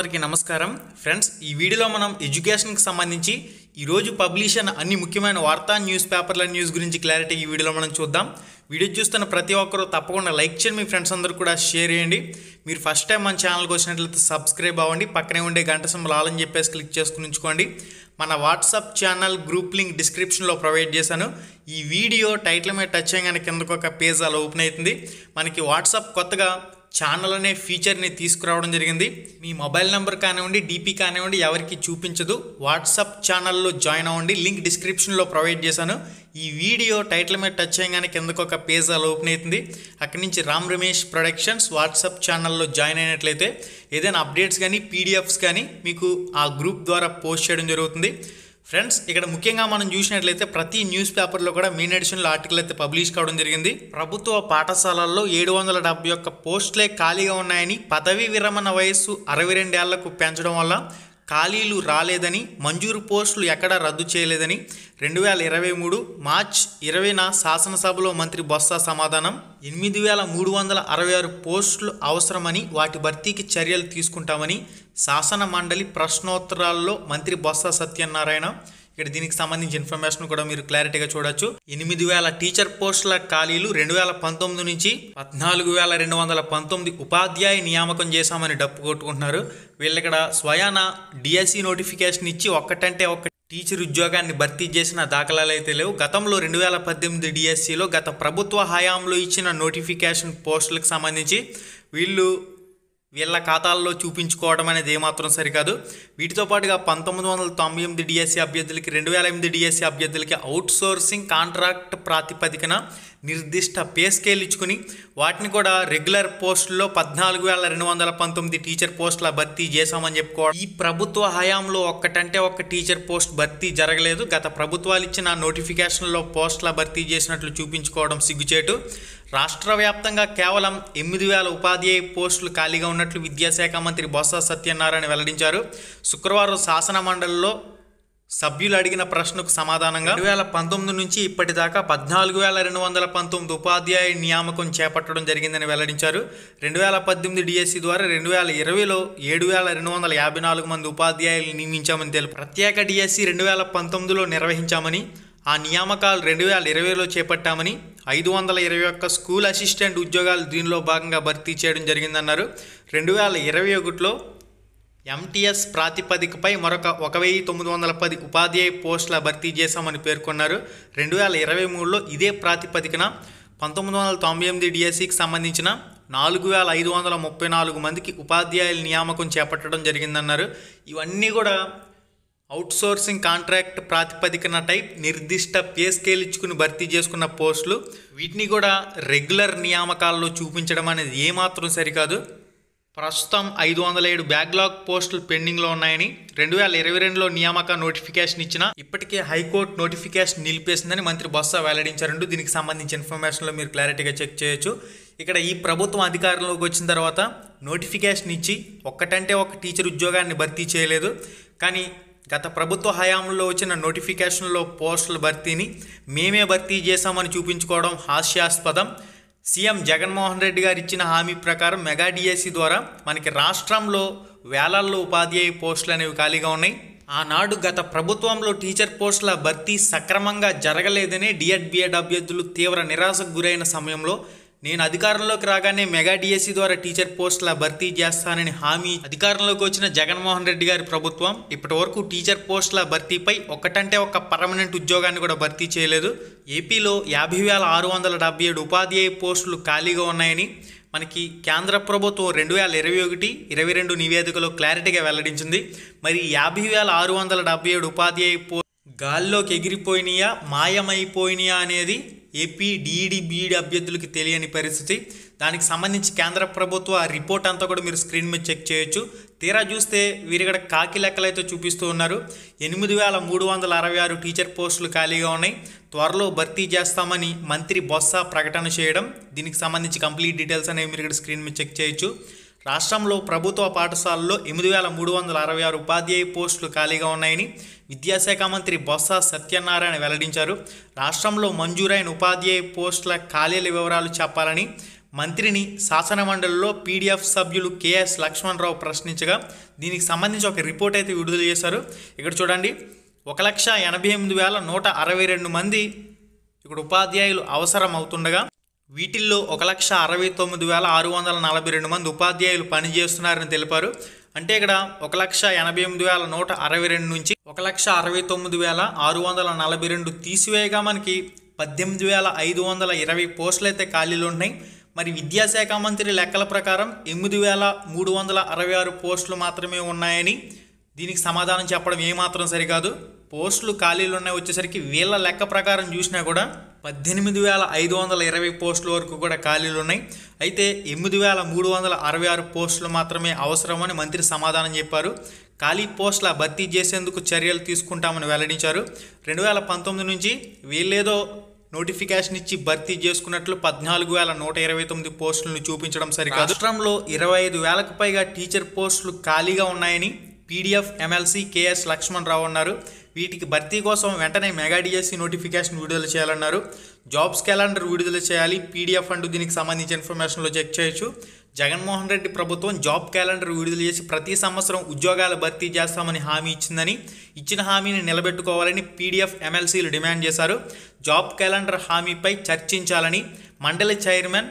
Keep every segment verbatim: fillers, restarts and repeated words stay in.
మిత్రులందరికీ నమస్కారం ఫ్రెండ్స్। ఈ వీడియోలో మనం ఎడ్యుకేషన్ కి సంబంధించి ఈ రోజు పబ్లిష్ అయిన అన్ని ముఖ్యమైన వార్తా న్యూస్ పేపర్ల న్యూస్ గురించి క్లారిటీ ఈ వీడియోలో మనం చూద్దాం। వీడియో చూస్తున్న ప్రతి ఒక్కరూ తప్పకుండా లైక్ చేయండి, మీ ఫ్రెండ్స్ అందరూ కూడా షేర్ చేయండి। మీరు ఫస్ట్ టైం మన ఛానల్కి వచ్చినట్లయితే సబ్స్క్రైబ్ అవ్వండి, పక్కనే ఉండే గంట సింబల్ ఆల్ అని చెప్పేసి క్లిక్ చేసుకుని ఉంచుకోండి। మన వాట్సాప్ ఛానల్ గ్రూప్ లింక్ డిస్క్రిప్షన్లో ప్రొవైడ్ చేశాను। ఈ వీడియో టైటిల్ మీద టచ్ చేయగానే కిందకు ఒక పేజ్ అలా ఓపెన్ అవుతుంది। మనకి వాట్సాప్ కొత్తగా ఛానల్ అనే ఫీచర్ని తీసుకురావడం జరిగింది। మీ మొబైల్ నెంబర్ కానివ్వండి, డీపీ కానివ్వండి, ఎవరికి చూపించదు। వాట్సాప్ ఛానల్లో జాయిన్ అవ్వండి, లింక్ డిస్క్రిప్షన్లో ప్రొవైడ్ చేశాను। ఈ వీడియో టైటిల్ మీద టచ్ చేయగానే కిందకు ఒక పేజ్ అలా ఓపెన్ అవుతుంది। అక్కడి నుంచి రామ్ రమేష్ ప్రొడక్షన్స్ వాట్సాప్ ఛానల్లో జాయిన్ అయినట్లయితే ఏదైనా అప్డేట్స్ కానీ పీడిఎఫ్స్ కానీ మీకు ఆ గ్రూప్ ద్వారా పోస్ట్ చేయడం జరుగుతుంది। ఫ్రెండ్స్, ఇక్కడ ముఖ్యంగా మనం చూసినట్లయితే ప్రతి న్యూస్ పేపర్లో కూడా మెయిన్ ఎడిషన్లో ఆర్టికల్ అయితే పబ్లిష్ కావడం జరిగింది। ప్రభుత్వ పాఠశాలల్లో ఏడు వందల డెబ్బై ఒక్క పోస్టులే ఖాళీగా ఉన్నాయని, పదవీ విరమణ వయస్సు అరవై రెండేళ్లకు పెంచడం వల్ల ఖాళీలు రాలేదని, మంజూరు పోస్టులు ఎక్కడా రద్దు చేయలేదని రెండు వేల ఇరవై మూడు మార్చ్ ఇరవైన శాసనసభలో మంత్రి బొత్స సమాధానం। ఎనిమిది వేల మూడు వందల అరవై ఆరు పోస్టులు అవసరమని, వాటి భర్తీకి చర్యలు తీసుకుంటామని శాసన మండలి ప్రశ్నోత్తరాల్లో మంత్రి బొత్స సత్యనారాయణ। ఇక్కడ దీనికి సంబంధించి ఇన్ఫర్మేషన్ కూడా మీరు క్లారిటీగా చూడొచ్చు। ఎనిమిది వేల టీచర్ పోస్టుల ఖాళీలు రెండు వేల పంతొమ్మిది నుంచి పద్నాలుగు వేల రెండు వందల పంతొమ్మిది ఉపాధ్యాయ నియామకం చేశామని డప్పు కొట్టుకుంటున్నారు। వీళ్ళు ఇక్కడ స్వయాన డిఎస్సి నోటిఫికేషన్ ఇచ్చి ఒక్కటంటే ఒక్క టీచర్ ఉద్యోగాన్ని భర్తీ చేసిన దాఖలాలు అయితే లేవు। గతంలో రెండు వేల పద్దెనిమిది డిఎస్సిలో గత ప్రభుత్వ హయాంలో ఇచ్చిన నోటిఫికేషన్ పోస్టులకు సంబంధించి వీళ్ళు వీళ్ళ ఖాతాల్లో చూపించుకోవడం అనేది ఏమాత్రం సరికాదు। వీటితో పాటుగా పంతొమ్మిది వందల తొంభై ఎనిమిది డిఎస్సి అభ్యర్థులకి, రెండు వేల ఎనిమిది డిఎస్సి అభ్యర్థులకి అవుట్ సోర్సింగ్ కాంట్రాక్ట్ ప్రాతిపదికన నిర్దిష్ట పే స్కేల్ ఇచ్చుకుని వాటిని కూడా రెగ్యులర్ పోస్టుల్లో పద్నాలుగు వేల రెండు వందల పంతొమ్మిది టీచర్ పోస్టుల భర్తీ చేశామని చెప్పుకోవాలి। ఈ ప్రభుత్వ హయాంలో ఒక్కటంటే ఒక్క టీచర్ పోస్ట్ భర్తీ జరగలేదు। గత ప్రభుత్వాలు ఇచ్చిన నోటిఫికేషన్లో పోస్టుల భర్తీ చేసినట్లు చూపించుకోవడం సిగ్గుచేటు। రాష్ట్ర వ్యాప్తంగా కేవలం ఎనిమిది వేల ఉపాధ్యాయ పోస్టులు ఖాళీగా ఉన్నట్లు విద్యాశాఖ మంత్రి బొత్స సత్యనారాయణ వెల్లడించారు। శుక్రవారం శాసన మండలిలో సభ్యులు అడిగిన ప్రశ్నకు సమాధానంగా రెండు వేల పంతొమ్మిది నుంచి ఇప్పటిదాకా పద్నాలుగు వేల రెండు వందల పంతొమ్మిది ఉపాధ్యాయ నియామకం చేపట్టడం జరిగిందని వెల్లడించారు। రెండు వేల పద్దెనిమిది డిఎస్సి ద్వారా రెండు వేల ఇరవైలో ఏడు వేల రెండు వందల యాభై నాలుగు మంది ఉపాధ్యాయులు నియమించామని తెలుపు। ప్రత్యేక డిఎస్సి రెండు వేల పంతొమ్మిదిలో నిర్వహించామని, ఆ నియామకాలు రెండు వేల ఇరవైలో చేపట్టామని, ఐదు వందల ఇరవై ఒక్క స్కూల్ అసిస్టెంట్ ఉద్యోగాలు దీనిలో భాగంగా భర్తీ చేయడం జరిగిందన్నారు। రెండు వేల ఇరవై ఒకటిలో ఎంటీఎస్ ప్రాతిపదికపై మరొక ఒక వెయ్యి తొమ్మిది వందల పది ఉపాధ్యాయ పోస్టుల భర్తీ చేశామని పేర్కొన్నారు। రెండు వేల ఇరవై మూడులో ఇదే ప్రాతిపదికన పంతొమ్మిది వందల తొంభై ఎనిమిది డిఎస్సికి సంబంధించిన నాలుగు వేల ఐదు వందల ముప్పై నాలుగు మందికి ఉపాధ్యాయుల నియామకం చేపట్టడం జరిగిందన్నారు। ఇవన్నీ కూడా అవుట్ సోర్సింగ్ కాంట్రాక్ట్ ప్రాతిపదికన టైప్ నిర్దిష్ట పే స్కేల్ ఇచ్చుకుని భర్తీ చేసుకున్న పోస్టులు, వీటిని కూడా రెగ్యులర్ నియామకాల్లో చూపించడం అనేది ఏమాత్రం సరికాదు। ప్రస్తుతం ఐదు వందల ఏడు బ్యాక్లాగ్ పోస్టులు పెండింగ్లో ఉన్నాయని, రెండు వేల ఇరవై రెండులో నియామక నోటిఫికేషన్ ఇచ్చిన ఇప్పటికే హైకోర్టు నోటిఫికేషన్ నిలిపేసిందని మంత్రి బొత్స వెల్లడించారంటూ దీనికి సంబంధించిన ఇన్ఫర్మేషన్లో మీరు క్లారిటీగా చెక్ చేయొచ్చు। ఇక్కడ ఈ ప్రభుత్వం అధికారంలోకి వచ్చిన తర్వాత నోటిఫికేషన్ ఇచ్చి ఒక్కటంటే ఒక టీచర్ ఉద్యోగాన్ని భర్తీ చేయలేదు, కానీ గత ప్రభుత్వ హయాంలో వచ్చిన నోటిఫికేషన్లో పోస్టుల భర్తీని మేమే భర్తీ చేశామని చూపించుకోవడం హాస్యాస్పదం। సీఎం జగన్మోహన్ రెడ్డి గారు ఇచ్చిన హామీ ప్రకారం మెగా డిఎస్సి ద్వారా మనకి రాష్ట్రంలో వేలల్లో ఉపాధ్యాయ పోస్టులు అనేవి ఖాళీగా ఉన్నాయి। ఆనాడు గత ప్రభుత్వంలో టీచర్ పోస్టుల భర్తీ సక్రమంగా జరగలేదని డిఎడ్ బిఎడ్ అభ్యర్థులు తీవ్ర నిరాశకు గురైన సమయంలో నేను అధికారంలోకి రాగానే మెగా డిఎస్సి ద్వారా టీచర్ పోస్టుల భర్తీ చేస్తానని హామీ అధికారంలోకి వచ్చిన జగన్మోహన్ రెడ్డి గారి ప్రభుత్వం ఇప్పటి వరకు టీచర్ పోస్టుల భర్తీపై ఒక్కటంటే ఒక పర్మనెంట్ ఉద్యోగాన్ని కూడా భర్తీ చేయలేదు। ఏపీలో యాభై వేల ఆరు వందల డెబ్బై ఏడు ఉపాధ్యాయ పోస్టులు ఖాళీగా ఉన్నాయని మనకి కేంద్ర ప్రభుత్వం రెండు వేల ఇరవై ఒకటి ఇరవై రెండు నివేదికలో క్లారిటీగా వెల్లడించింది। మరి యాభై వేల ఆరు వందల డెబ్బై ఏడు ఉపాధ్యాయ పో గాల్లోకి ఎగిరిపోయినాయా, మాయమైపోయినాయా అనేది ఏపీ డిఈడి బిఈడి అభ్యర్థులకి తెలియని పరిస్థితి। దానికి సంబంధించి కేంద్ర ప్రభుత్వ రిపోర్ట్ అంతా కూడా మీరు స్క్రీన్ మీద చెక్ చేయొచ్చు। తీరా చూస్తే వీరిక్కడ కాకి లెక్కలైతే చూపిస్తూ ఉన్నారు। ఎనిమిది వేల మూడు వందల అరవై ఆరు టీచర్ పోస్టులు ఖాళీగా ఉన్నాయి, త్వరలో భర్తీ చేస్తామని మంత్రి బొత్స ప్రకటన చేయడం। దీనికి సంబంధించి కంప్లీట్ డీటెయిల్స్ అనేవి మీరు ఇక్కడ స్క్రీన్ మీద చెక్ చేయొచ్చు। రాష్ట్రంలో ప్రభుత్వ పాఠశాలల్లో ఎనిమిది వేల మూడు వందల అరవై ఆరు ఉపాధ్యాయ పోస్టులు ఖాళీగా ఉన్నాయని విద్యాశాఖ మంత్రి బొత్స సత్యనారాయణ వెల్లడించారు। రాష్ట్రంలో మంజూరైన ఉపాధ్యాయ పోస్టుల ఖాళీల వివరాలు చెప్పాలని మంత్రిని శాసనమండలిలో పీడీఎఫ్ సభ్యులు కేఎస్ లక్ష్మణరావు ప్రశ్నించగా దీనికి సంబంధించి ఒక రిపోర్ట్ అయితే విడుదల చేశారు. ఇక్కడ చూడండి, ఒక లక్ష ఎనభై ఎనిమిది వేల నూట అరవై రెండు మంది ఇక్కడ ఉపాధ్యాయులు అవసరం అవుతుండగా వీటిల్లో ఒక లక్ష అరవై తొమ్మిది వేల ఆరు వందల నలభై రెండు మంది ఉపాధ్యాయులు పనిచేస్తున్నారని తెలిపారు. అంటే ఇక్కడ ఒక లక్ష ఎనభై ఎనిమిది వేల నూట అరవై రెండు నుంచి ఒక లక్ష అరవై తొమ్మిది వేల ఆరు వందల నలభై రెండు తీసివేయగా మనకి పద్దెనిమిది వేల ఐదు వందల ఇరవై పోస్టులు అయితే ఖాళీలు ఉన్నాయి. మరి విద్యాశాఖ మంత్రి లెక్కల ప్రకారం ఎనిమిది వేల మూడు వందల అరవై ఆరు పోస్టులు మాత్రమే ఉన్నాయని దీనికి సమాధానం చెప్పడం ఏమాత్రం సరికాదు. పోస్టులు ఖాళీలు ఉన్నాయి వచ్చేసరికి వీళ్ళ లెక్క ప్రకారం చూసినా కూడా పద్దెనిమిది వేల ఐదు వందల ఇరవై పోస్టుల వరకు కూడా ఖాళీలు ఉన్నాయి. అయితే ఎనిమిది వేల మూడు వందల అరవై ఆరు పోస్టులు మాత్రమే అవసరమని మంత్రి సమాధానం చెప్పారు. ఖాళీ పోస్టుల భర్తీ చేసేందుకు చర్యలు తీసుకుంటామని వెల్లడించారు. రెండు వేల పంతొమ్మిది నుంచి వీళ్ళేదో నోటిఫికేషన్ ఇచ్చి భర్తీ చేసుకున్నట్లు పద్నాలుగు వేల నూట ఇరవై తొమ్మిది పోస్టులను చూపించడం సరికాదు. రాష్ట్రంలో ఇరవై ఐదు వేలకు పైగా టీచర్ పోస్టులు ఖాళీగా ఉన్నాయని పీడీఎఫ్ ఎమ్మెల్సీ కేఎస్ లక్ష్మణరావు అన్నారు. వీటికి భర్తీ కోసం వెంటనే మెగా డిఎస్సి నోటిఫికేషన్ విడుదల చేయాలన్నారు. జాబ్స్ క్యాలెండర్ విడుదల చేయాలి. పీడీఎఫ్ అంటూ దీనికి సంబంధించిన ఇన్ఫర్మేషన్లో చెక్ చేయొచ్చు. జగన్మోహన్ రెడ్డి ప్రభుత్వం జాబ్ క్యాలెండర్ విడుదల చేసి ప్రతి సంవత్సరం ఉద్యోగాలు భర్తీ చేస్తామని హామీ ఇచ్చిందని, ఇచ్చిన హామీని నిలబెట్టుకోవాలని పీడీఎఫ్ ఎమ్మెల్సీలు డిమాండ్ చేశారు. జాబ్ క్యాలెండర్ హామీపై చర్చించాలని మండలి చైర్మన్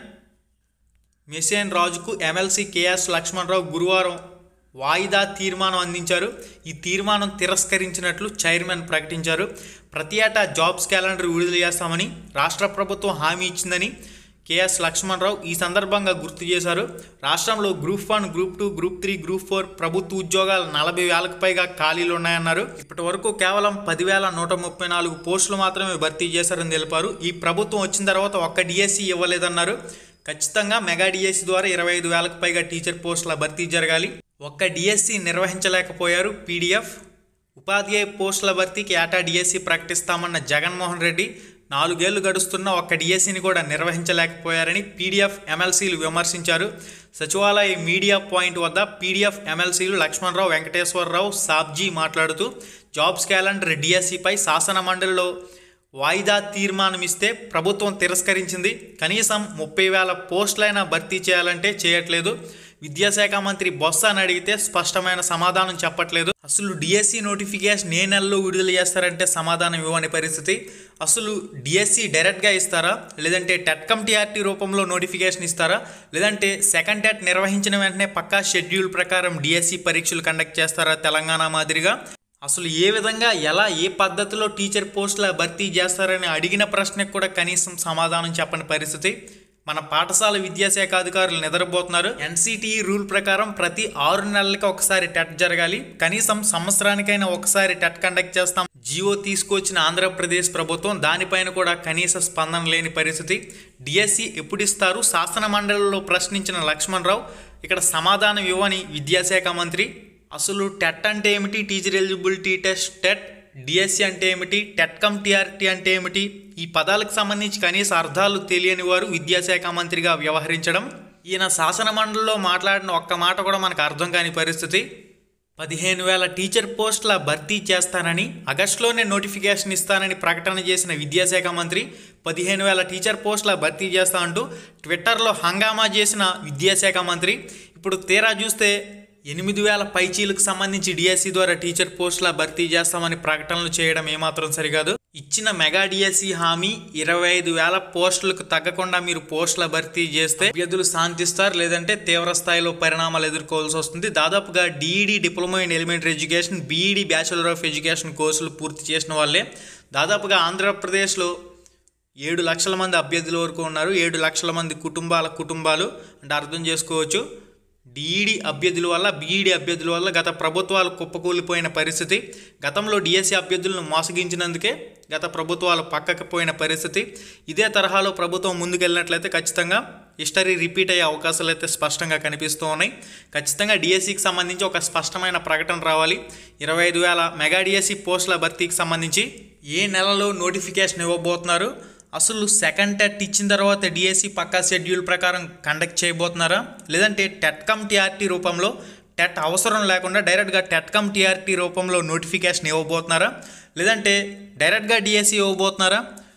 మెసేన్ రాజుకు ఎమ్మెల్సీ కేఎస్ లక్ష్మణరావు గురువారం వాయిదా తీర్మానం అందించారు. ఈ తీర్మానం తిరస్కరించినట్లు చైర్మన్ ప్రకటించారు. ప్రతి ఏటా జాబ్స్ క్యాలెండర్ విడుదల చేస్తామని రాష్ట్ర ప్రభుత్వం హామీ ఇచ్చిందని కేఎస్ లక్ష్మణరావు ఈ సందర్భంగా గుర్తు చేశారు. రాష్ట్రంలో group one, group two, group three, group four ప్రభుత్వ ఉద్యోగాలు నలభై వేలకు పైగా ఖాళీలు ఉన్నాయన్నారు. ఇప్పటి వరకు కేవలం పదివేల నూట ముప్పై నాలుగు పోస్టులు మాత్రమే భర్తీ చేశారని తెలిపారు. ఈ ప్రభుత్వం వచ్చిన తర్వాత ఒక్క డిఎస్సి ఇవ్వలేదన్నారు. ఖచ్చితంగా మెగా డిఎస్సి ద్వారా ఇరవై ఐదు వేలకు పైగా టీచర్ పోస్టుల భర్తీ జరగాలి. ఒక్క డిఎస్సి నిర్వహించలేకపోయారు పీడీఎఫ్. ఉపాధ్యాయ పోస్టుల భర్తీకి ఏటా డిఎస్సి ప్రకటిస్తామన్న జగన్మోహన్ రెడ్డి నాలుగేళ్లు గడుస్తున్న ఒక్క డిఎస్సిని కూడా నిర్వహించలేకపోయారని పీడీఎఫ్ ఎమ్మెల్సీలు విమర్శించారు. సచివాలయ మీడియా పాయింట్ వద్ద పీడీఎఫ్ ఎమ్మెల్సీలు లక్ష్మణరావు, వెంకటేశ్వరరావు, సాబ్జీ మాట్లాడుతూ జాబ్స్ క్యాలెండర్ డిఎస్సిపై శాసన మండలిలో వాయిదా తీర్మానం ఇస్తే ప్రభుత్వం తిరస్కరించింది. కనీసం ముప్పై వేల పోస్టులైనా భర్తీ చేయాలంటే చేయట్లేదు. విద్యాశాఖ మంత్రి బొత్సని అడిగితే స్పష్టమైన సమాధానం చెప్పట్లేదు. అసలు డిఎస్సి నోటిఫికేషన్ ఏ నెలలో విడుదల చేస్తారంటే సమాధానం ఇవ్వని పరిస్థితి. అసలు డిఎస్సి డైరెక్ట్గా ఇస్తారా, లేదంటే టెట్కమ్ టీఆర్టీ రూపంలో నోటిఫికేషన్ ఇస్తారా, లేదంటే సెకండ్ టెట్ నిర్వహించిన వెంటనే పక్కా షెడ్యూల్ ప్రకారం డిఎస్సి పరీక్షలు కండక్ట్ చేస్తారా తెలంగాణ మాదిరిగా? అసలు ఏ విధంగా, ఎలా, ఏ పద్ధతిలో టీచర్ పోస్టుల భర్తీ చేస్తారని అడిగిన ప్రశ్నకు కూడా కనీసం సమాధానం చెప్పని పరిస్థితి. మన పాఠశాల విద్యాశాఖ అధికారులు నిద్రపోతున్నారు. ఎన్సిటిఈ రూల్ ప్రకారం ప్రతి ఆరు నెలలకి ఒకసారి టెట్ జరగాలి. కనీసం సంవత్సరానికైనా ఒకసారి టెట్ కండక్ట్ చేస్తాం జియో తీసుకొచ్చిన ఆంధ్రప్రదేశ్ ప్రభుత్వం దానిపైన కూడా కనీస స్పందన లేని పరిస్థితి. డిఎస్సి ఎప్పుడు ఇస్తారు? శాసన మండలిలో ప్రశ్నించిన లక్ష్మణరావు ఇక్కడ సమాధానం ఇవ్వని విద్యాశాఖ మంత్రి. అసలు టెట్ అంటే ఏమిటి, teacher eligibility test, TET, DSC అంటే ఏమిటి, టెట్కమ్ టీఆర్టీ అంటే ఏమిటి, ఈ పదాలకు సంబంధించి కనీస అర్థాలు తెలియని వారు విద్యాశాఖ మంత్రిగా వ్యవహరించడం. ఈయన శాసన మండలిలో మాట్లాడిన ఒక్క మాట కూడా మనకు అర్థం కాని పరిస్థితి. పదిహేను వేల టీచర్ పోస్టుల భర్తీ చేస్తానని, ఆగస్టులోనే నోటిఫికేషన్ ఇస్తానని ప్రకటన చేసిన విద్యాశాఖ మంత్రి పదిహేను వేల టీచర్ పోస్టుల భర్తీ చేస్తా అంటూ ట్విట్టర్లో హంగామా చేసిన విద్యాశాఖ మంత్రి ఇప్పుడు తీరా చూస్తే ఎనిమిది వేల పైచీలకు సంబంధించి డిఎస్సి ద్వారా టీచర్ పోస్టుల భర్తీ చేస్తామని ప్రకటనలు చేయడం ఏమాత్రం సరికాదు. ఇచ్చిన మెగా డిఎస్సి హామీ ఇరవై ఐదు వేల పోస్టులకు తగ్గకుండా మీరు పోస్టుల భర్తీ చేస్తే అభ్యర్థులు శాంతిస్తారు, లేదంటే తీవ్ర స్థాయిలో పరిణామాలు ఎదుర్కోవాల్సి వస్తుంది. దాదాపుగా DEd diploma in elementary education, BEd bachelor of education కోర్సులు పూర్తి చేసిన వాళ్ళే దాదాపుగా ఆంధ్రప్రదేశ్లో ఏడు లక్షల మంది అభ్యర్థుల వరకు ఉన్నారు. ఏడు లక్షల మంది కుటుంబాల కుటుంబాలు అంటే అర్థం చేసుకోవచ్చు. డిఈడి అభ్యర్థుల వల్ల, బీఈడి అభ్యర్థుల వల్ల గత ప్రభుత్వాలు కుప్పకూలిపోయిన పరిస్థితి. గతంలో డిఎస్సి అభ్యర్థులను మోసగించినందుకే గత ప్రభుత్వాలు పక్కకు పోయిన పరిస్థితి. ఇదే తరహాలో ప్రభుత్వం ముందుకెళ్ళినట్లయితే ఖచ్చితంగా హిస్టరీ రిపీట్ అయ్యే అవకాశాలు అయితే స్పష్టంగా కనిపిస్తూ ఉన్నాయి. ఖచ్చితంగా డిఎస్సికి సంబంధించి ఒక స్పష్టమైన ప్రకటన రావాలి. ఇరవై ఐదు వేల మెగా డిఎస్సి పోస్టుల భర్తీకి సంబంధించి ఏ నెలలో నోటిఫికేషన్ ఇవ్వబోతున్నారు, అసలు సెకండ్ టెట్ ఇచ్చిన తర్వాత డిఎస్సి పక్కా షెడ్యూల్ ప్రకారం కండక్ట్ చేయబోతున్నారా, లేదంటే టెట్కమ్ టీఆర్టీ రూపంలో టెట్ అవసరం లేకుండా డైరెక్ట్గా టెట్కమ్ టీఆర్టీ రూపంలో నోటిఫికేషన్ ఇవ్వబోతున్నారా, లేదంటే డైరెక్ట్గా డిఎస్సి ఇవ్వబోతున్నారా?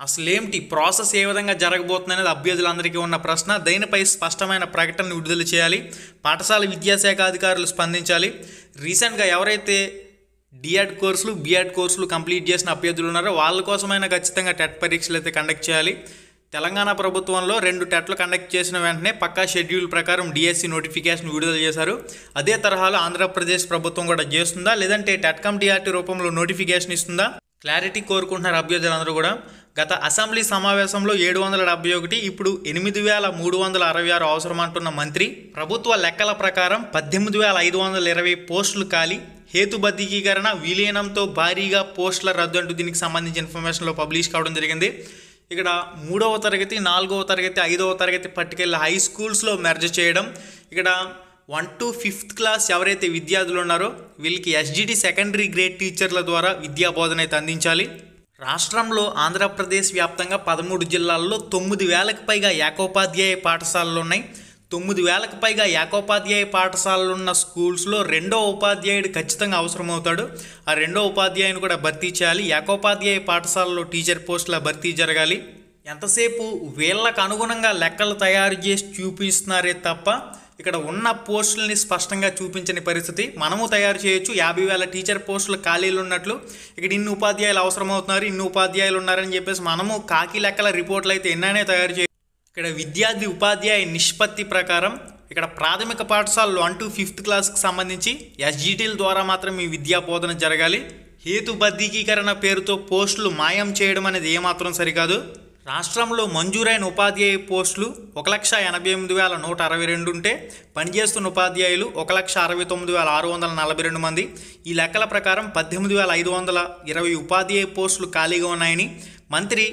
అసలేమిటి ప్రాసెస్ ఏ విధంగా జరగబోతుంది అనేది అభ్యర్థులందరికీ ఉన్న ప్రశ్న. దీనిపై స్పష్టమైన ప్రకటన విడుదల చేయాలి. పాఠశాల విద్యాశాఖ అధికారులు స్పందించాలి. రీసెంట్గా ఎవరైతే డిఎడ్ కోర్సులు బిఎడ్ కోర్సులు కంప్లీట్ చేసిన అభ్యర్థులు ఉన్నారో వాళ్ళ కోసమైనా ఖచ్చితంగా టెట్ పరీక్షలు అయితే కండక్ట్ చేయాలి. తెలంగాణ ప్రభుత్వంలో రెండు టెట్లు కండక్ట్ చేసిన వెంటనే పక్కా షెడ్యూల్ ప్రకారం డిఎస్సి నోటిఫికేషన్ విడుదల చేశారు. అదే తరహాలో ఆంధ్రప్రదేశ్ ప్రభుత్వం కూడా చేస్తుందా, లేదంటే టెట్ కమ్ టీఆర్టీ రూపంలో నోటిఫికేషన్ ఇస్తుందా, క్లారిటీ కోరుకుంటున్నారు అభ్యర్థులందరూ కూడా. గత అసెంబ్లీ సమావేశంలో ఏడు వందల డెబ్బై ఒకటి ఇప్పుడు ఎనిమిది వేల మూడు వందల అరవై ఆరు అవసరం అంటున్న మంత్రి, ప్రభుత్వ లెక్కల ప్రకారం పద్దెనిమిది వేల ఐదు వందల ఇరవై పోస్టులు ఖాళీ, హేతుబద్ధీకరణ విలీనంతో భారీగా పోస్టుల రద్దు అంటూ దీనికి సంబంధించిన ఇన్ఫర్మేషన్లో పబ్లిష్ కావడం జరిగింది. ఇక్కడ మూడవ తరగతి నాలుగవ తరగతి ఐదవ తరగతి పట్టుకెళ్ళి హై స్కూల్స్లో మెర్జ్ చేయడం, ఇక్కడ వన్ టు ఫిఫ్త్ క్లాస్ ఎవరైతే విద్యార్థులు ఉన్నారో వీళ్ళకి ఎస్జిటి సెకండరీ గ్రేడ్ టీచర్ల ద్వారా విద్యా బోధన అయితే అందించాలి. రాష్ట్రంలో ఆంధ్రప్రదేశ్ వ్యాప్తంగా పదమూడు జిల్లాల్లో తొమ్మిది వేలకు పైగా ఏకోపాధ్యాయ పాఠశాలలు ఉన్నాయి. తొమ్మిది వేలకు పైగా ఏకోపాధ్యాయ పాఠశాలలు ఉన్న స్కూల్స్లో రెండో ఉపాధ్యాయుడు ఖచ్చితంగా అవసరమవుతాడు. ఆ రెండో ఉపాధ్యాయుని కూడా భర్తీ చేయాలి. ఏకోపాధ్యాయ పాఠశాలలో టీచర్ పోస్టుల భర్తీ జరగాలి. ఎంతసేపు వీళ్ళకు అనుగుణంగా లెక్కలు తయారు చేసి చూపిస్తున్నారే తప్ప ఇక్కడ ఉన్న పోస్టులని స్పష్టంగా చూపించని పరిస్థితి. మనము తయారు చేయొచ్చు. యాభై వేల టీచర్ పోస్టులు ఖాళీలు ఉన్నట్లు ఇక్కడ ఇన్ని ఉపాధ్యాయులు అవసరమవుతున్నారు, ఇన్ని ఉపాధ్యాయులు ఉన్నారని చెప్పేసి మనము కాకి లెక్కల రిపోర్ట్లు అయితే ఎన్నైనా తయారు చేయొచ్చు. ఇక్కడ విద్యార్థి ఉపాధ్యాయ నిష్పత్తి ప్రకారం ఇక్కడ ప్రాథమిక పాఠశాలలో వన్ టు ఫిఫ్త్ క్లాస్కి సంబంధించి ఎస్జిటీల ద్వారా మాత్రం ఈ విద్యా బోధన జరగాలి. హేతుబద్ధీకరణ పేరుతో పోస్టులు మాయం చేయడం అనేది ఏమాత్రం సరికాదు. రాష్ట్రంలో మంజూరైన ఉపాధ్యాయ పోస్టులు ఒక లక్ష ఎనభై ఎనిమిది వేల నూట అరవై రెండు ఉంటే పనిచేస్తున్న ఉపాధ్యాయులు ఒక లక్ష అరవై తొమ్మిది వేల ఆరు వందల నలభై రెండు మంది. ఈ లెక్కల ప్రకారం పద్దెనిమిది వేల ఐదు వందల ఇరవై ఉపాధ్యాయ పోస్టులు ఖాళీగా ఉన్నాయని మంత్రి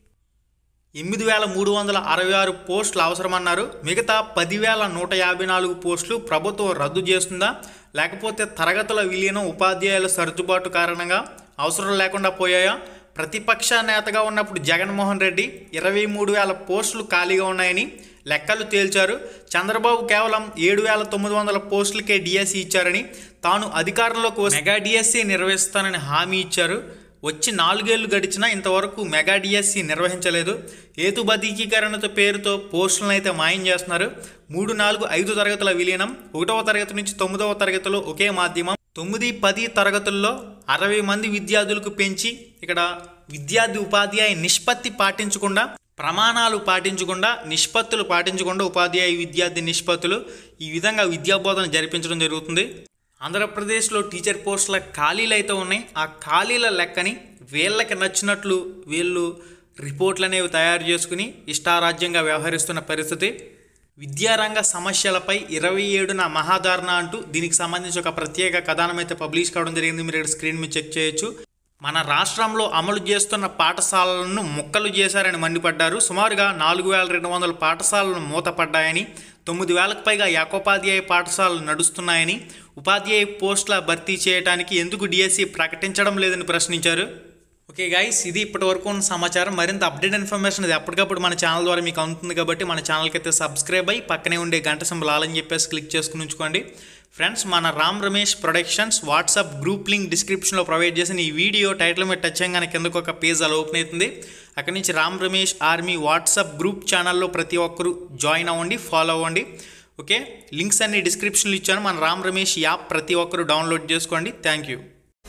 ఎనిమిది వేల మూడు వందల అరవై ఆరు పోస్టులు అవసరమన్నారు. మిగతా పదివేల నూట యాభై నాలుగు పోస్టులు ప్రభుత్వం రద్దు చేస్తుందా, లేకపోతే తరగతుల విలీనం ఉపాధ్యాయుల సర్దుబాటు కారణంగా అవసరం లేకుండా పోయాయా? ప్రతిపక్ష నేతగా ఉన్నప్పుడు జగన్మోహన్ రెడ్డి ఇరవై మూడు వేల పోస్టులు ఖాళీగా ఉన్నాయని లెక్కలు తేల్చారు. చంద్రబాబు కేవలం ఏడు వేల తొమ్మిది వందల పోస్టులకే డిఎస్సి ఇచ్చారని, తాను అధికారంలోకి మెగా డిఎస్సి నిర్వహిస్తానని హామీ ఇచ్చారు. వచ్చి నాలుగేళ్లు గడిచినా ఇంతవరకు మెగా డిఎస్సి నిర్వహించలేదు. హేతుబద్ధీకరణతో పేరుతో పోస్టులను అయితే మాయం చేస్తున్నారు. మూడు నాలుగు ఐదు తరగతుల విలీనం, ఒకటవ తరగతి నుంచి తొమ్మిదవ తరగతిలో ఒకే మాధ్యమం, తొమ్మిది పది తరగతుల్లో అరవై మంది విద్యార్థులకు పెంచి ఇక్కడ విద్యార్థి ఉపాధ్యాయ నిష్పత్తి పాటించకుండా, ప్రమాణాలు పాటించకుండా, నిష్పత్తులు పాటించకుండా ఉపాధ్యాయ విద్యార్థి నిష్పత్తులు ఈ విధంగా విద్యాబోధన జరిపించడం జరుగుతుంది. ఆంధ్రప్రదేశ్లో టీచర్ పోస్టుల ఖాళీలు అయితే ఉన్నాయి. ఆ ఖాళీల లెక్కని వీళ్ళకి నచ్చినట్లు వీళ్ళు రిపోర్ట్లు అనేవి తయారు చేసుకుని ఇష్టారాజ్యంగా వ్యవహరిస్తున్న పరిస్థితి. విద్యారంగ సమస్యలపై ఇరవై ఏడున మహాధారణ అంటూ దీనికి సంబంధించి ఒక ప్రత్యేక కథనం అయితే పబ్లిష్ కావడం జరిగింది. మీరు ఇక్కడ స్క్రీన్ మీద చెక్ చేయొచ్చు. మన రాష్ట్రంలో అమలు చేస్తున్న పాఠశాలలను ముక్కలు చేశారని మండిపడ్డారు. సుమారుగా నాలుగు వేల రెండు వందల పాఠశాలలను మూతపడ్డాయని, తొమ్మిది వేలకు పైగా ఏకోపాధ్యాయ పాఠశాలలు నడుస్తున్నాయని, ఉపాధ్యాయ పోస్టుల భర్తీ చేయడానికి ఎందుకు డిఎస్సి ప్రకటించడం లేదని ప్రశ్నించారు. ఓకే గైస్, ఇది ఇప్పటి వరకు ఉన్న సమాచారం. మరింత అప్డేట్ ఇన్ఫర్మేషన్ అది ఎప్పటికప్పుడు మన ఛానల్ ద్వారా మీకు అందుతుంది కాబట్టి మన ఛానల్కి అయితే సబ్స్క్రైబ్ అయ్యి పక్కనే ఉండే గంట సింబల్ ఆల్ అని చెప్పేసి క్లిక్ చేసుకుని ఉంచుకోండి. ఫ్రెండ్స్, మన Ram Ramesh productions WhatsApp group link డిస్క్రిప్షన్లో ప్రొవైడ్ చేసిన ఈ వీడియో టైటిల్ మీద టచ్ చేయగానే కిందకు ఒక పేజ్ అలా ఓపెన్ అవుతుంది. అక్కడి నుంచి Ram Ramesh army WhatsApp group ఛానల్లో ప్రతి ఒక్కరూ జాయిన్ అవ్వండి, ఫాలో అవ్వండి. ఓకే, లింక్స్ అన్ని డిస్క్రిప్షన్లో ఇచ్చాను. మన రామ్ రమేష్ యాప్ ప్రతి ఒక్కరూ డౌన్లోడ్ చేసుకోండి. Thank you.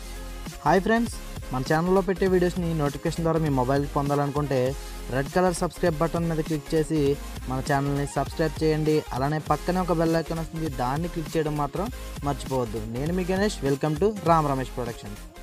హాయ్ ఫ్రెండ్స్, మన ఛానల్లో పెట్టే వీడియోస్ని నోటిఫికేషన్ ద్వారా మీ మొబైల్కి పొందాలనుకుంటే రెడ్ కలర్ సబ్స్క్రైబ్ బటన్ మీద క్లిక్ చేసి మన ఛానల్ని సబ్స్క్రైబ్ చేయండి. అలానే పక్కనే ఒక బెల్ ఐకాన్ వస్తుంది, దాన్ని క్లిక్ చేయడం మాత్రం మర్చిపోవద్దు. నేను మీ Ganesh, welcome to Ram Ramesh productions.